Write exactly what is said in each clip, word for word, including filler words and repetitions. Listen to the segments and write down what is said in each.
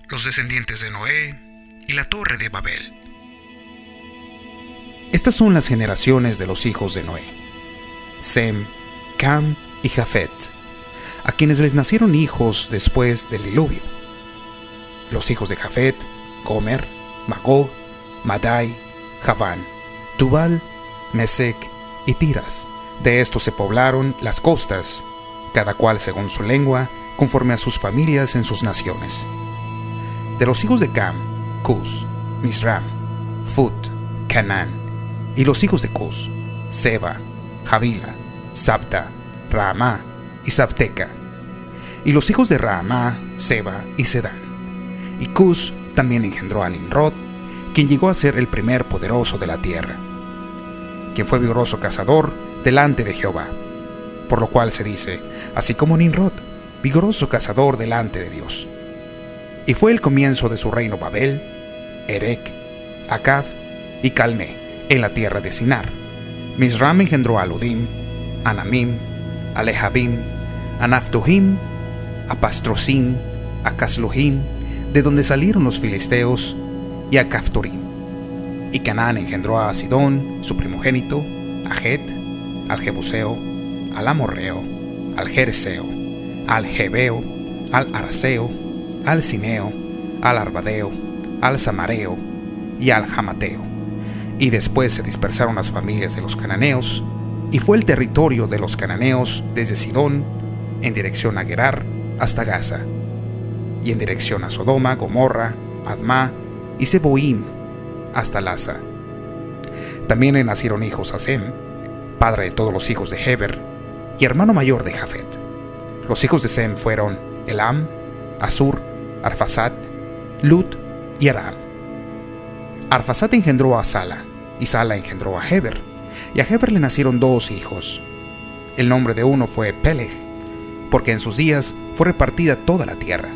los descendientes de Noé y la torre de Babel. Estas son las generaciones de los hijos de Noé: Sem, Cam y Jafet, a quienes les nacieron hijos después del diluvio. Los hijos de Jafet: Gomer, Magog, Madai, Javán, Tubal, Mesec y Tiras. De estos se poblaron las costas, cada cual según su lengua, conforme a sus familias en sus naciones. De los hijos de Cam: Cus, Misram, Fut, Canaán. Y los hijos de Cus: Seba, Javila, Sabta, Raamá y Sabteca. Y los hijos de Raamá: Seba y Sedán. Y Cus también engendró a Nimrod, quien llegó a ser el primer poderoso de la tierra, quien fue vigoroso cazador delante de Jehová, por lo cual se dice, así como Nimrod, vigoroso cazador delante de Dios. Y fue el comienzo de su reino Babel, Erec, Acad y Calné, en la tierra de Sinar. Misram engendró a Ludim, a Namim, a Lehabim, a Naphtuhim, a Pastrosim, a Casluhim, de donde salieron los filisteos, y a Caphtorim. Y Canaán engendró a Sidón, su primogénito, a Het, al Jebuseo, al Amorreo, al Jereseo, al Jebeo, al Araseo, al Cineo, al Arbadeo, al Samareo y al Jamateo. Y después se dispersaron las familias de los cananeos, y fue el territorio de los cananeos desde Sidón, en dirección a Gerar, hasta Gaza, y en dirección a Sodoma, Gomorra, Admá y Seboim, hasta Lasa. También le nacieron hijos a Sem, padre de todos los hijos de Heber, y hermano mayor de Jafet. Los hijos de Sem fueron Elam, Asur, Arphasad, Lut y Aram. Arphasad engendró a Sala, y Sala engendró a Heber, y a Heber le nacieron dos hijos. El nombre de uno fue Peleg, porque en sus días fue repartida toda la tierra,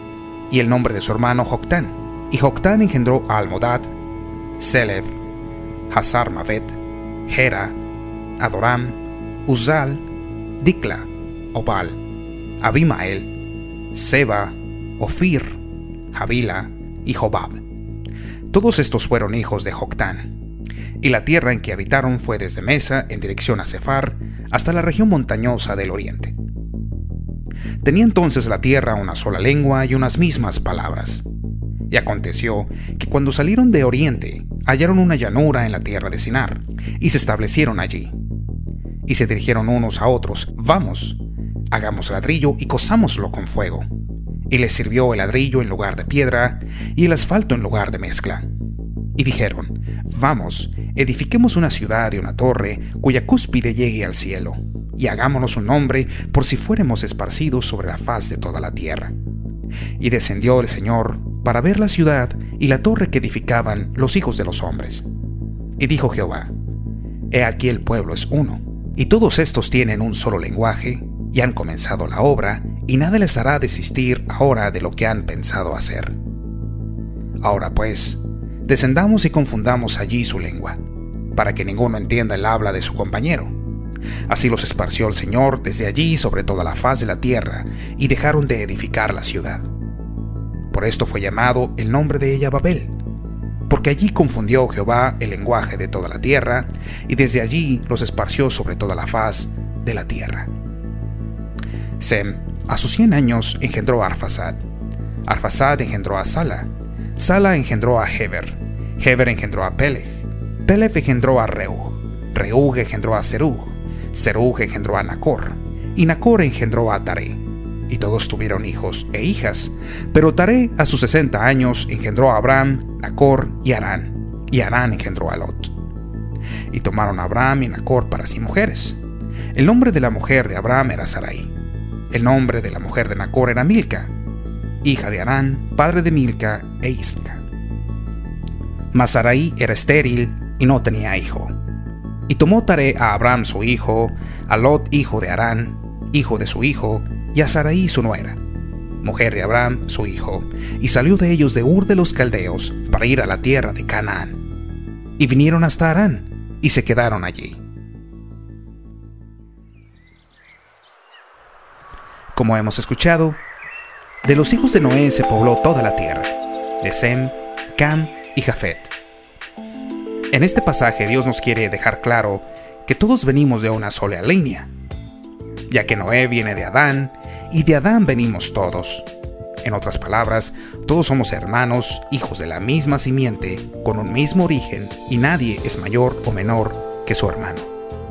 y el nombre de su hermano Joctán. Y Joctán engendró a Almodad, Selev, Hazar Mavet, Gera, Adoram, Uzal, Dikla, Obal, Abimael, Seba, Ofir, Javila y Jobab. Todos estos fueron hijos de Joctán. Y la tierra en que habitaron fue desde Mesa en dirección a Sefar hasta la región montañosa del oriente. Tenía entonces la tierra una sola lengua y unas mismas palabras. Y aconteció que cuando salieron de oriente, hallaron una llanura en la tierra de Sinar, y se establecieron allí. Y se dirigieron unos a otros: vamos, hagamos ladrillo y cozámoslo con fuego. Y les sirvió el ladrillo en lugar de piedra, y el asfalto en lugar de mezcla. Y dijeron: vamos, edifiquemos una ciudad y una torre, cuya cúspide llegue al cielo, y hagámonos un nombre por si fuéremos esparcidos sobre la faz de toda la tierra. Y descendió el Señor para ver la ciudad y la torre que edificaban los hijos de los hombres. Y dijo Jehová: he aquí el pueblo es uno, y todos estos tienen un solo lenguaje, y han comenzado la obra, y nada les hará desistir ahora de lo que han pensado hacer. Ahora pues, descendamos y confundamos allí su lengua, para que ninguno entienda el habla de su compañero. Así los esparció el Señor desde allí sobre toda la faz de la tierra, y dejaron de edificar la ciudad. Por esto fue llamado el nombre de ella Babel, porque allí confundió Jehová el lenguaje de toda la tierra, y desde allí los esparció sobre toda la faz de la tierra. Sem, a sus cien años, engendró a Arphasad. Arphasad engendró a Sala. Sala engendró a Heber. Heber engendró a Peleg. Peleg engendró a Reug. Reug engendró a Serug. Serug engendró a Nacor. Y Nacor engendró a Taré. Y todos tuvieron hijos e hijas. Pero Taré, a sus sesenta años, engendró a Abram, Nacor y Harán. Y Harán engendró a Lot. Y tomaron a Abram y Nacor para sí mujeres. El nombre de la mujer de Abram era Sarai. El nombre de la mujer de Nacor era Milca, hija de Harán, padre de Milca e Isca. Mas Sarai era estéril y no tenía hijo. Y tomó Taré a Abram su hijo, a Lot hijo de Harán, hijo de su hijo, y a Sarai su nuera, mujer de Abram su hijo, y salió de ellos de Ur de los Caldeos para ir a la tierra de Canaán. Y vinieron hasta Harán, y se quedaron allí. Como hemos escuchado, De los hijos de Noé se pobló toda la tierra, de Sem, Cam y Jafet. En este pasaje Dios nos quiere dejar claro que todos venimos de una sola línea, ya que Noé viene de Adán y de Adán venimos todos. En otras palabras, todos somos hermanos, hijos de la misma simiente, con un mismo origen, y nadie es mayor o menor que su hermano.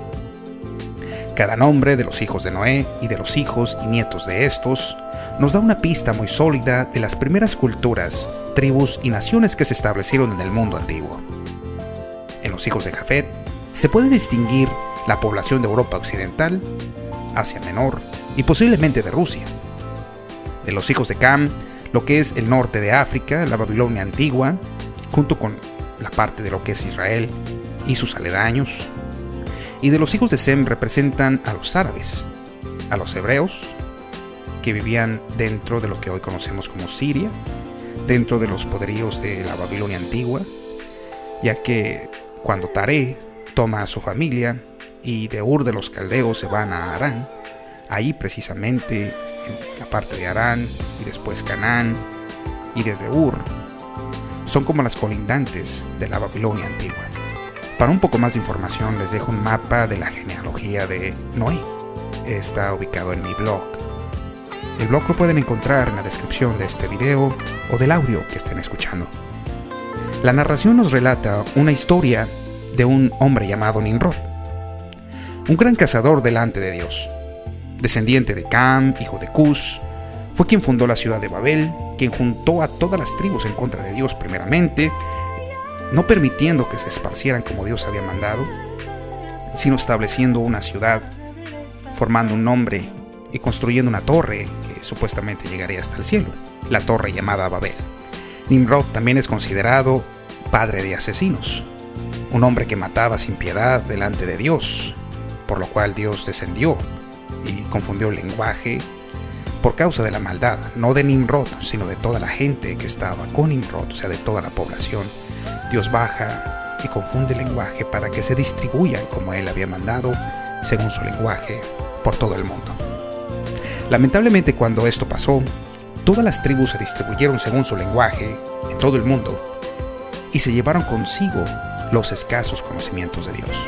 Cada nombre de los hijos de Noé y de los hijos y nietos de estos nos da una pista muy sólida de las primeras culturas, tribus y naciones que se establecieron en el mundo antiguo. En los hijos de Jafet se puede distinguir la población de Europa Occidental, Asia Menor y posiblemente de Rusia. De los hijos de Cam, lo que es el norte de África, la Babilonia antigua, junto con la parte de lo que es Israel y sus aledaños. Y de los hijos de Sem representan a los árabes, a los hebreos, que vivían dentro de lo que hoy conocemos como Siria, dentro de los poderíos de la Babilonia antigua, ya que cuando Taré toma a su familia y de Ur de los Caldeos se van a Harán, ahí precisamente en la parte de Harán y después Canaán y desde Ur, son como las colindantes de la Babilonia antigua. Para un poco más de información les dejo un mapa de la genealogía de Noé. Está ubicado en mi blog. El blog lo pueden encontrar en la descripción de este video o del audio que estén escuchando. La narración nos relata una historia de un hombre llamado Nimrod, un gran cazador delante de Dios. Descendiente de Cam, hijo de Cus, fue quien fundó la ciudad de Babel, quien juntó a todas las tribus en contra de Dios primeramente, no permitiendo que se esparcieran como Dios había mandado, sino estableciendo una ciudad, formando un nombre y construyendo una torre que supuestamente llegaría hasta el cielo, la torre llamada Babel. Nimrod también es considerado padre de asesinos, un hombre que mataba sin piedad delante de Dios, por lo cual Dios descendió y confundió el lenguaje por causa de la maldad, no de Nimrod, sino de toda la gente que estaba con Nimrod, o sea, de toda la población. Dios baja y confunde el lenguaje para que se distribuyan como Él había mandado, según su lenguaje, por todo el mundo. Lamentablemente, cuando esto pasó, todas las tribus se distribuyeron según su lenguaje en todo el mundo y se llevaron consigo los escasos conocimientos de Dios.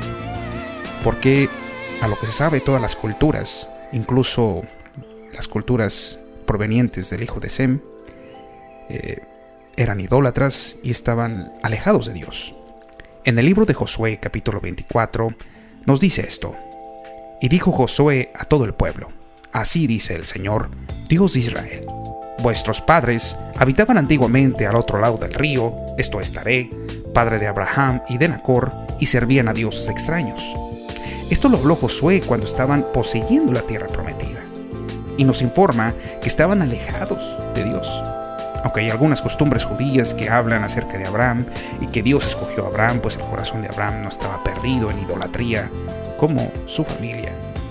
Porque, a lo que se sabe, todas las culturas, incluso las culturas provenientes del hijo de Sem, eh, eran idólatras y estaban alejados de Dios. En el libro de Josué, capítulo veinticuatro, nos dice esto: Y dijo Josué a todo el pueblo: Así dice el Señor, Dios de Israel: Vuestros padres habitaban antiguamente al otro lado del río, esto es Taré, padre de Abraham y de Nacor, y servían a dioses extraños. Esto lo habló Josué cuando estaban poseyendo la tierra prometida, y nos informa que estaban alejados de Dios. Aunque hay algunas costumbres judías que hablan acerca de Abraham y que Dios escogió a Abraham, pues el corazón de Abraham no estaba perdido en idolatría como su familia.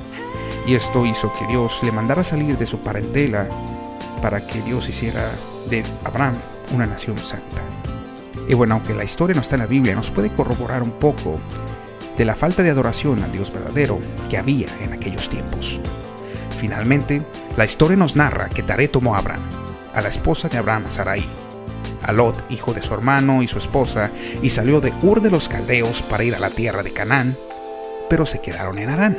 Y esto hizo que Dios le mandara salir de su parentela para que Dios hiciera de Abraham una nación santa. Y bueno, aunque la historia no está en la Biblia, nos puede corroborar un poco de la falta de adoración al Dios verdadero que había en aquellos tiempos. Finalmente, la historia nos narra que Taré tomó a Abraham, a la esposa de Abraham, a Sarai, a Lot, hijo de su hermano y su esposa, y salió de Ur de los Caldeos para ir a la tierra de Canaán, pero se quedaron en Harán.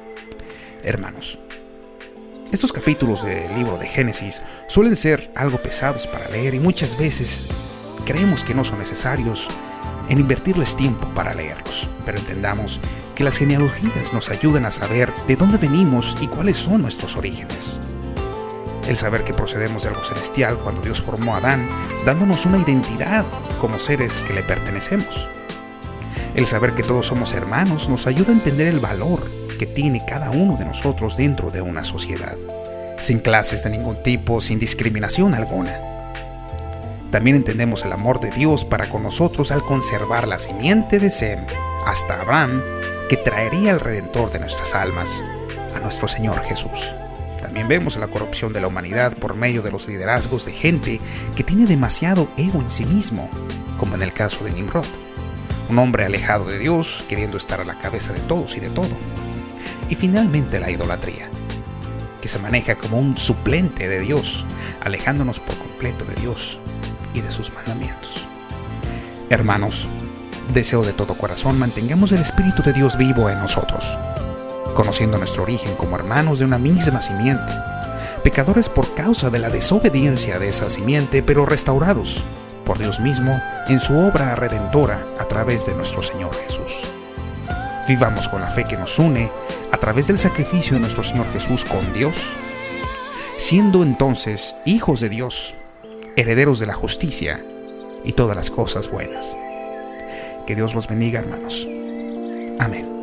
Hermanos, estos capítulos del libro de Génesis suelen ser algo pesados para leer y muchas veces creemos que no son necesarios en invertirles tiempo para leerlos, pero entendamos que las genealogías nos ayudan a saber de dónde venimos y cuáles son nuestros orígenes. El saber que procedemos de algo celestial cuando Dios formó a Adán, dándonos una identidad como seres que le pertenecemos. El saber que todos somos hermanos nos ayuda a entender el valor que tiene cada uno de nosotros dentro de una sociedad, sin clases de ningún tipo, sin discriminación alguna. También entendemos el amor de Dios para con nosotros al conservar la simiente de Sem hasta Abraham, que traería al Redentor de nuestras almas, a nuestro Señor Jesús. También vemos la corrupción de la humanidad por medio de los liderazgos de gente que tiene demasiado ego en sí mismo, como en el caso de Nimrod, un hombre alejado de Dios, queriendo estar a la cabeza de todos y de todo. Y finalmente la idolatría, que se maneja como un suplente de Dios, alejándonos por completo de Dios y de sus mandamientos. Hermanos, deseo de todo corazón mantengamos el Espíritu de Dios vivo en nosotros, conociendo nuestro origen como hermanos de una misma simiente, pecadores por causa de la desobediencia de esa simiente, pero restaurados por Dios mismo en su obra redentora a través de nuestro Señor Jesús. Vivamos con la fe que nos une a través del sacrificio de nuestro Señor Jesús con Dios, siendo entonces hijos de Dios, herederos de la justicia y todas las cosas buenas. Que Dios los bendiga, hermanos. Amén.